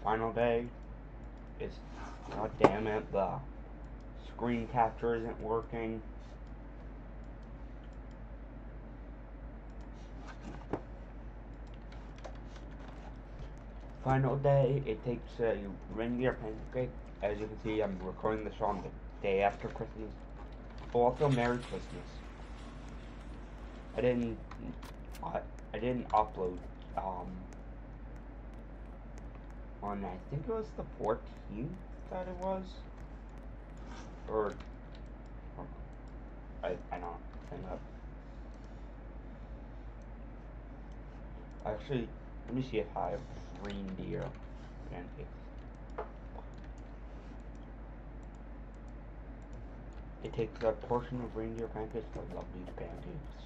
Final day is, god damn it, the screen capture isn't working. Final day, it takes a reindeer pancake. As you can see, I'm recording this on the day after Christmas. Also, Merry Christmas. I didn't upload on, I think it was the 14th that it was, or I don't think that. Actually, let me see if I have reindeer pancakes. It takes a portion of reindeer pancakes. I love these pancakes.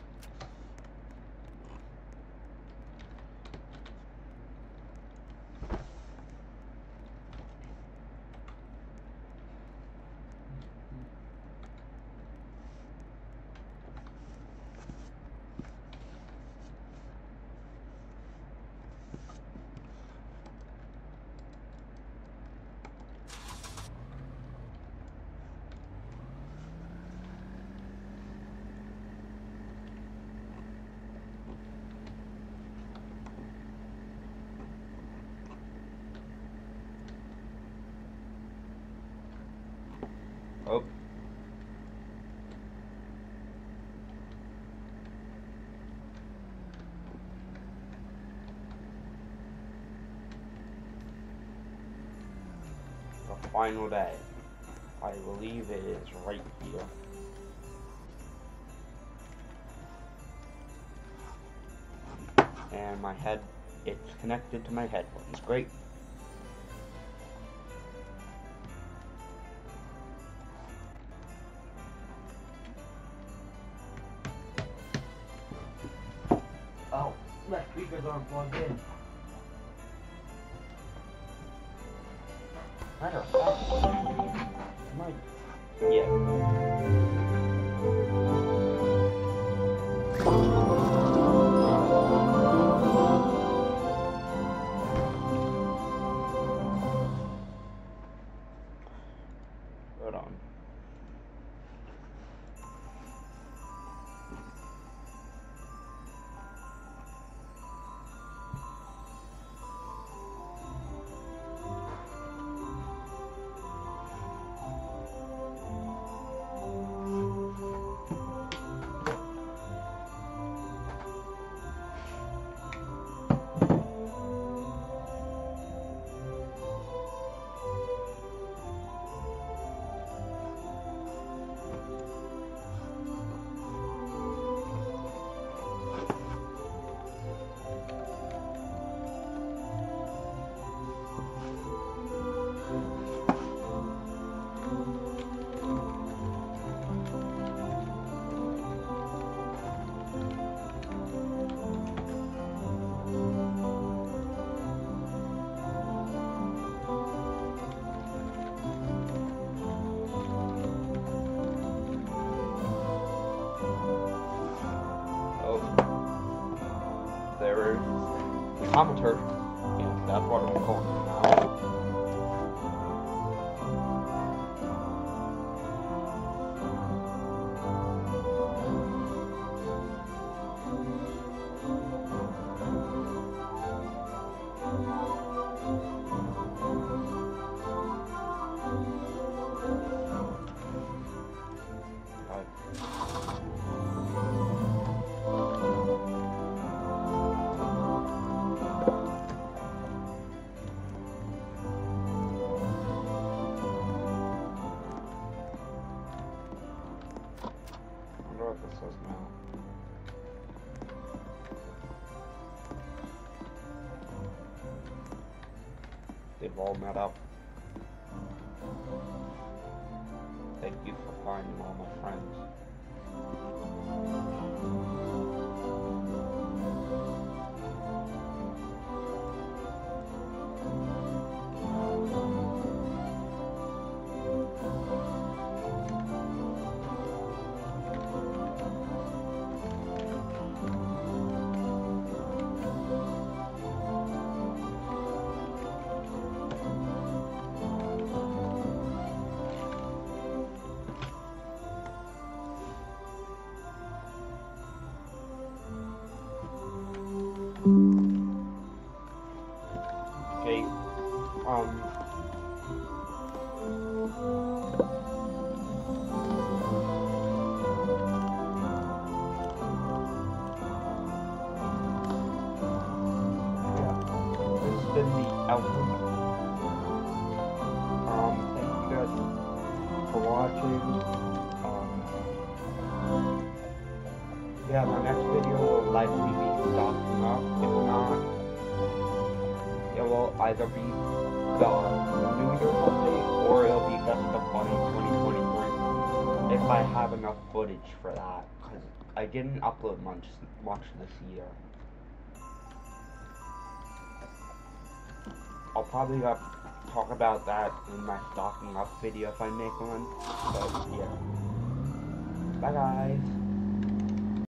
Oh. The final day. I believe it is right here. And my head, it's connected to my headphones. Great. Oh, my speakers aren't plugged in. Matter of fact, yeah. Hold on. Commenter, and that's what I'm calling it now. What this says now. They've all met up. Thank you for finding all my friends. Okay. This has been the outro. Thank you guys for watching. Yeah, my next video will likely be stocking up. If not, it will either be the New Year's update or it'll be Best of Bunny 2023. If I have enough footage for that, because I didn't upload much this year. I'll probably talk about that in my stocking up video if I make one. But yeah. Bye guys.